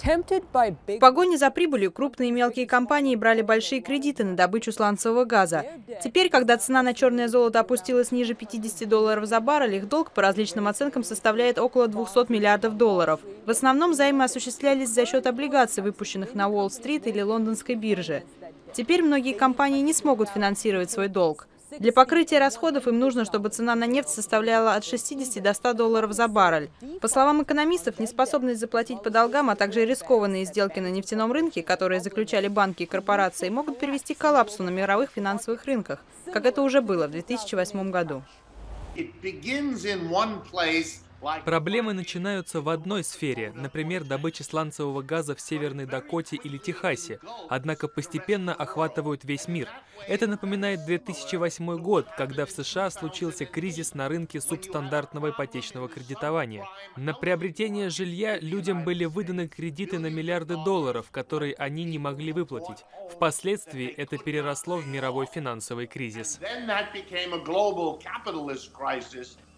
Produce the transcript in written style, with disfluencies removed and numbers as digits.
В погоне за прибылью крупные и мелкие компании брали большие кредиты на добычу сланцевого газа. Теперь, когда цена на черное золото опустилась ниже $50 за баррель, их долг по различным оценкам составляет около 200 миллиардов долларов. В основном займы осуществлялись за счет облигаций, выпущенных на Уолл-стрит или лондонской бирже. Теперь многие компании не смогут финансировать свой долг. Для покрытия расходов им нужно, чтобы цена на нефть составляла от 60 до $100 за баррель. По словам экономистов, неспособность заплатить по долгам, а также рискованные сделки на нефтяном рынке, которые заключали банки и корпорации, могут привести к коллапсу на мировых финансовых рынках, как это уже было в 2008 году. Проблемы начинаются в одной сфере, например, добыче сланцевого газа в Северной Дакоте или Техасе, однако постепенно охватывают весь мир. Это напоминает 2008 год, когда в США случился кризис на рынке субстандартного ипотечного кредитования. На приобретение жилья людям были выданы кредиты на миллиарды долларов, которые они не могли выплатить. Впоследствии это переросло в мировой финансовый кризис.